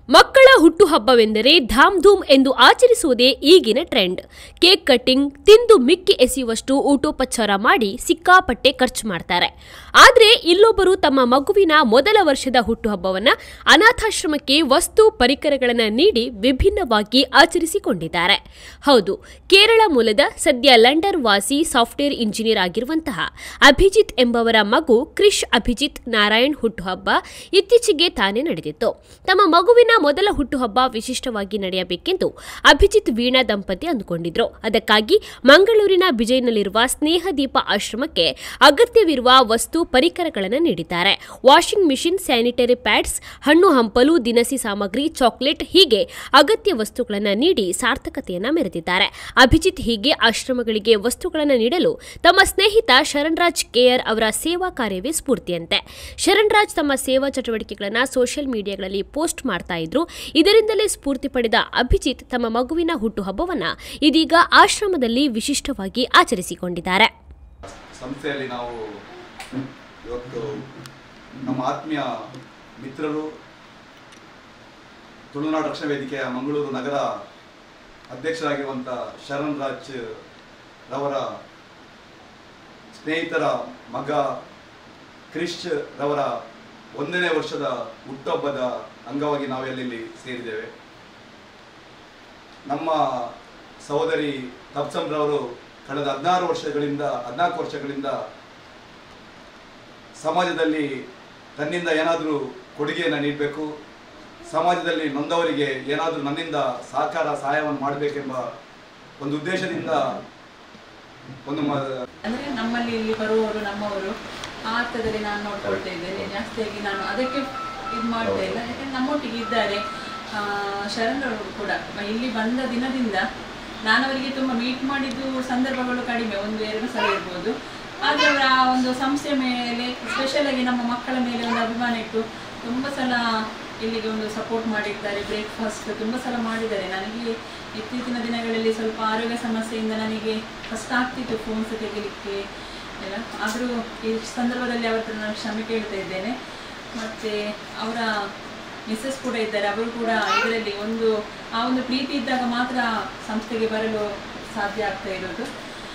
ಮಕ್ಕಳ ಹುಟ್ಟುಹಬ್ಬವೆಂದರೆ ಧಾಮ್ ಧೂಮ್ ಎಂದು ಆಚರಿಸುವುದೇ ಈಗಿನ ಟ್ರೆಂಡ್. ಕೇಕ್ ಕಟ್ಟಿಂಗ್, ತಿಂದು ಮಿಕ್ಕಿ ಎಸೆಯುವಷ್ಟು ಊಟೋಪಚಾರ ಮಾಡಿ ಸಿಕ್ಕಾಪಟ್ಟೆ ಖರ್ಚು ಮಾಡ್ತಾರೆ. ಆದರೆ ಇಲ್ಲೊಬ್ಬರು ತಮ್ಮ ಮಗುವಿನ ಮೊದಲ ವರ್ಷದ ಹುಟ್ಟುಹಬ್ಬವನ್ನ ಅನಾಥಾಶ್ರಮಕ್ಕೆ ವಸ್ತು ಪರಿಕರಗಳನ್ನು ನೀಡಿ ವಿಭಿನ್ನವಾಗಿ ಆಚರಿಸಿಕೊಂಡಿದ್ದಾರೆ. ಹೌದು, ಕೇರಳ ಮೂಲದ ಸದ್ಯ ಲಂಡನ್ ವಾಸಿ ಸಾಫ್ಟ್ವೇರ್ ಇಂಜಿನಿಯರ್ ಆಗಿರುವಂತಹ ಅಭಿಜಿತ್ ಎಂಬವರ ಮಗು ಕ್ರಿಶ್ ಅಭಿಜಿತ್ ನಾರಾಯಣ್ ಹುಟ್ಟುಹಬ್ಬ ಇತ್ತೀಚೆಗೆ ತಾನೇ ನಡೆದಿತ್ತು. ತಮ್ಮ ಮಗುವಿನ ಮೊದಲ ಹುಟ್ಟುಹಬ್ಬ ವಿಶಿಷ್ಟವಾಗಿ ನಡೆಯಬೇಕೆಂದು ಅಭಿಜಿತ್ ವೀಣಾ ದಂಪತಿ ಅಂದುಕೊಂಡಿದ್ರು. ಅದಕ್ಕಾಗಿ ಮಂಗಳೂರಿನ ಬಿಜೈನಲ್ಲಿರುವ ಸ್ನೇಹದೀಪ ಆಶ್ರಮಕ್ಕೆ ಅಗತ್ಯವಿರುವ ವಸ್ತು ಪರಿಕರಗಳನ್ನು ನೀಡಿದ್ದಾರೆ. ವಾಷಿಂಗ್ ಮಿಷಿನ್, ಸ್ಯಾನಿಟರಿ ಪ್ಯಾಡ್ಸ್, ಹಣ್ಣು ಹಂಪಲು, ದಿನಸಿ ಸಾಮಗ್ರಿ, ಚಾಕ್ಲೇಟ್ ಹೀಗೆ ಅಗತ್ಯ ವಸ್ತುಗಳನ್ನು ನೀಡಿ ಸಾರ್ಥಕತೆಯನ್ನ ಮೆರೆದಿದ್ದಾರೆ. ಅಭಿಜಿತ್ ಹೀಗೆ ಆಶ್ರಮಗಳಿಗೆ ವಸ್ತುಗಳನ್ನು ನೀಡಲು ತಮ್ಮ ಸ್ನೇಹಿತ ಶರಣ್ರಾಜ್ ಕೆಆರ್ ಅವರ ಸೇವಾ ಕಾರ್ಯವೇ ಸ್ಫೂರ್ತಿಯಂತೆ. ಶರಣ್ರಾಜ್ ತಮ್ಮ ಸೇವಾ ಚಟುವಟಿಕೆಗಳನ್ನು ಸೋಷಿಯಲ್ ಮೀಡಿಯಾಗಳಲ್ಲಿ ಪೋಸ್ಟ್ ಮಾಡ್ತಾ ಇದ್ರು. ಇದರಿಂದಲೇ ಸ್ಫೂರ್ತಿ ಪಡೆದ ಅಭಿಜಿತ್ ತಮ್ಮ ಮಗುವಿನ ಹುಟ್ಟುಹಬ್ಬವನ್ನ ಇದೀಗ ಆಶ್ರಮದಲ್ಲಿ ವಿಶಿಷ್ಟವಾಗಿ ಆಚರಿಸಿಕೊಂಡಿದ್ದಾರೆ. ಸಂಸ್ಥೆಯಲ್ಲಿ ನಾವು ಇವತ್ತು ನಮ್ಮ ಆತ್ಮೀಯ ಮಿತ್ರರು ತುಳುನಾಡು ರಕ್ಷಣಾ ವೇದಿಕೆಯ ಮಂಗಳೂರು ನಗರ ಅಧ್ಯಕ್ಷರಾಗಿರುವಂಥ ಶರಣ್ ರಾಜ್ ರವರ ಸ್ನೇಹಿತರ ಮಗ ಕ್ರಿಶ್ ರವರ 1ನೇ ವರ್ಷದ ಹುಟ್ಟುಹಬ್ಬದ ಅಂಗವಾಗಿ ನಾವೆಲ್ಲಿ ಸೇರಿದ್ದೇವೆ. ನಮ್ಮ ಸಹೋದರಿ ತಬ್ಸಮ್ ರವರು ಕಳೆದ 14 ವರ್ಷಗಳಿಂದ ಸಮಾಜದಲ್ಲಿ ತನ್ನಿಂದ ಏನಾದರೂ ಕೊಡುಗೆಯನ್ನು ನೀಡಬೇಕು, ಸಮಾಜದಲ್ಲಿ ನೊಂದವರಿಗೆ ಏನಾದರೂ ನನ್ನಿಂದ ಸಹಾಯವನ್ನು ಮಾಡಬೇಕೆಂಬ ಒಂದು ಉದ್ದೇಶದಿಂದ ಅಂದರೆ ನಮ್ಮಲ್ಲಿ ಇಲ್ಲಿ ಬರುವವರು ನಮ್ಮವರು ಆ ಅರ್ಥದಲ್ಲಿ ನಾನು ನೋಡ್ಕೊಳ್ತಾ ಇದ್ದೇನೆ. ಜಾಸ್ತಿಯಾಗಿ ನಾನು ಅದಕ್ಕೆ ಇದು ಮಾಡ್ತಾ ಇಲ್ಲ, ಯಾಕಂದ್ರೆ ನಮ್ಮೊಟ್ಟಿಗೆ ಇದ್ದಾರೆ. ಶರಣರು ಕೂಡ ಇಲ್ಲಿ ಬಂದ ದಿನದಿಂದ ನಾನು ಅವರಿಗೆ ತುಂಬ ಮೀಟ್ ಮಾಡಿದ್ದು ಸಂದರ್ಭಗಳು ಕಡಿಮೆ, 1-2 ಸಲ ಇರ್ಬೋದು. ಆದರೆ ಅವರ ಆ ಒಂದು ಸಂಸ್ಥೆಯ ಮೇಲೆ, ಸ್ಪೆಷಲ್ ಆಗಿ ನಮ್ಮ ಮಕ್ಕಳ ಮೇಲೆ ಒಂದು ಅಭಿಮಾನ ಇಟ್ಟು ತುಂಬ ಸಲ ಇಲ್ಲಿಗೆ ಒಂದು ಸಪೋರ್ಟ್ ಮಾಡಿದ್ದಾರೆ. ಬ್ರೇಕ್ಫಾಸ್ಟ್ ತುಂಬ ಸಲ ಮಾಡಿದ್ದಾರೆ. ನನಗೆ ಇತ್ತೀಚಿನ ದಿನಗಳಲ್ಲಿ ಸ್ವಲ್ಪ ಆರೋಗ್ಯ ಸಮಸ್ಯೆಯಿಂದ ನನಗೆ ಕಷ್ಟ ಆಗ್ತಿತ್ತು ಫೋನ್ಸ್ ತೆಗಿಲಿಕ್ಕೆ ಎಲ್ಲ. ಆದರೂ ಈ ಸಂದರ್ಭದಲ್ಲಿ ಅವರ ಹತ್ರ ನಾನು ಕ್ಷಮೆ ಕೇಳ್ತಾ ಇದ್ದೇನೆ. ಮತ್ತು ಅವರ ಮಿಸ್ಸಸ್ ಕೂಡ ಇದ್ದಾರೆ, ಅವರು ಕೂಡ ಇದರಲ್ಲಿ ಆ ಒಂದು ಪ್ರೀತಿ ಇದ್ದಾಗ ಮಾತ್ರ ಸಂಸ್ಥೆಗೆ ಬರಲು ಸಾಧ್ಯ ಆಗ್ತಾ ಇರೋದು.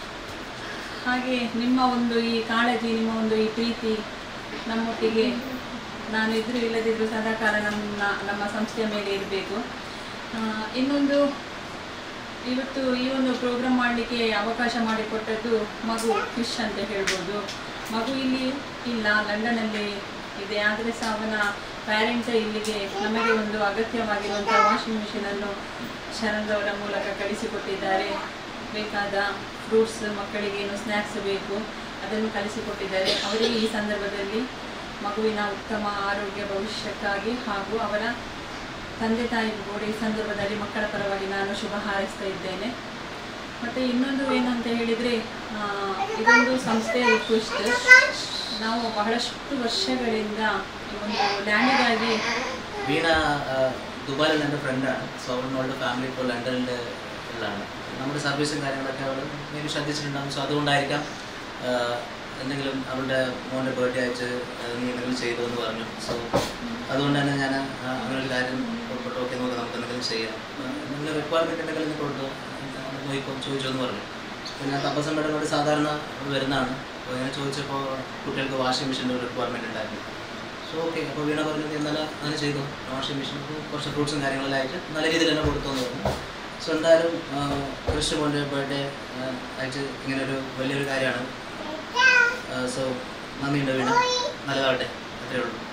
ಹಾಗೆ ನಿಮ್ಮ ಒಂದು ಈ ಕಾಳಜಿ, ನಿಮ್ಮ ಒಂದು ಈ ಪ್ರೀತಿ ನಮ್ಮೊಟ್ಟಿಗೆ ನಾನು ಇದ್ರೂ ಇಲ್ಲದಿದ್ದರೂ ಸದಾಕಾಲ ನಮ್ಮ ಸಂಸ್ಥೆಯ ಮೇಲೆ ಇರಬೇಕು. ಇನ್ನೊಂದು, ಇವತ್ತು ಈ ಒಂದು ಪ್ರೋಗ್ರಾಮ್ ಮಾಡಲಿಕ್ಕೆ ಅವಕಾಶ ಮಾಡಿಕೊಟ್ಟದ್ದು ಮಗು ಕ್ರಿಶ್ ಅಂತ ಹೇಳ್ಬೋದು. ಮಗು ಇಲ್ಲಿ ಇಲ್ಲ, ಲಂಡನಲ್ಲಿ ಇದೆ. ಆದರೆ ಸಹ ಅವನ ಪ್ಯಾರೆಂಟ್ ಇಲ್ಲಿಗೆ ನಮಗೆ ಒಂದು ಅಗತ್ಯವಾಗಿರುವಂಥ ವಾಷಿಂಗ್ ಮಿಷಿನನ್ನು ಶರಣ್ರವರ ಮೂಲಕ ಕಳಿಸಿಕೊಟ್ಟಿದ್ದಾರೆ. ಬೇಕಾದ ಫ್ರೂಟ್ಸ್, ಮಕ್ಕಳಿಗೆ ಏನು ಸ್ನ್ಯಾಕ್ಸ್ ಬೇಕು ಅದನ್ನು ಕಳಿಸಿಕೊಟ್ಟಿದ್ದಾರೆ. ಅವರಿಗೆ ಈ ಸಂದರ್ಭದಲ್ಲಿ ಮಗುವಿನ ಉತ್ತಮ ಆರೋಗ್ಯ ಭವಿಷ್ಯಕ್ಕಾಗಿ ಹಾಗೂ ಅವರ ತಂದೆ ತಾಯಿಗೂ ಕೂಡ ಈ ಸಂದರ್ಭದಲ್ಲಿ ಮಕ್ಕಳ ಪರವಾಗಿ ನಾನು ಶುಭ ಹಾರೈಸ್ತಾ ಇದ್ದೇನೆ. ಮತ್ತು ಇನ್ನೊಂದು ಏನಂತ ಹೇಳಿದರೆ, ಇದೊಂದು ಸಂಸ್ಥೆಯ ರಿಕ್ವೆಸ್ಟ್. ನಾವು ಬಹಳಷ್ಟು ವರ್ಷಗಳಿಂದ ಈ ಒಂದು ಲ್ಯಾಂಡಿಗಾಗಿ വീണ ദുബായിലുള്ള എൻ്റെ ഫ്രണ്ടാണ്. സോ അവളുടെ ഫാമിലി ഇപ്പോൾ ലണ്ടനിൽ ഉള്ളതാണ്. നമ്മുടെ സർവീസും കാര്യങ്ങളൊക്കെ അവൾ മേ ബി ശ്രദ്ധിച്ചിട്ടുണ്ടാകും. സോ അതുകൊണ്ടായിരിക്കാം എന്തെങ്കിലും അവളുടെ മോൻ്റെ ബർത്ത്ഡേ അയച്ച് നീ എന്തെങ്കിലും ചെയ്തു എന്ന് പറഞ്ഞു. സോ അതുകൊണ്ട് തന്നെ ഞാൻ അങ്ങനൊരു കാര്യം പുറപ്പെട്ടു. ഓക്കെ, നമുക്ക് എന്തെങ്കിലും ചെയ്യാം, എന്തെങ്കിലും റിക്വയർമെൻറ്റ് എന്തെങ്കിലും കൊടുത്തു നോക്കിക്കോ ചോദിച്ചു എന്ന് പറഞ്ഞു. പിന്നെ തപസ്സം മേഡം സാധാരണ വരുന്നതാണ്. അപ്പോൾ ഇങ്ങനെ ചോദിച്ചപ്പോൾ കുട്ടികൾക്ക് വാഷിംഗ് മെഷീൻ്റെ ഒരു റിക്വയർമെൻറ്റ് ഉണ്ടായിരുന്നു. സോ ഓക്കെ, അപ്പോൾ വീണ പറഞ്ഞത് എന്നാലും അങ്ങനെ ചെയ്തു. വാഷിംഗ് മെഷീൻ കുറച്ച് ഫ്രൂട്ട്സും കാര്യങ്ങളെല്ലാം ആയിട്ട് നല്ല രീതിയിൽ തന്നെ കൊടുത്തു എന്ന് പറഞ്ഞു. സോ എന്തായാലും ക്രിഷ് മോൻ്റെ ബർത്ത്ഡേ അയച്ച് ഇങ്ങനൊരു വലിയൊരു കാര്യമാണ്. സോ നന്ദിയുണ്ട് വീണ, നല്ലതാവട്ടെ, അത്രയേ ഉള്ളൂ.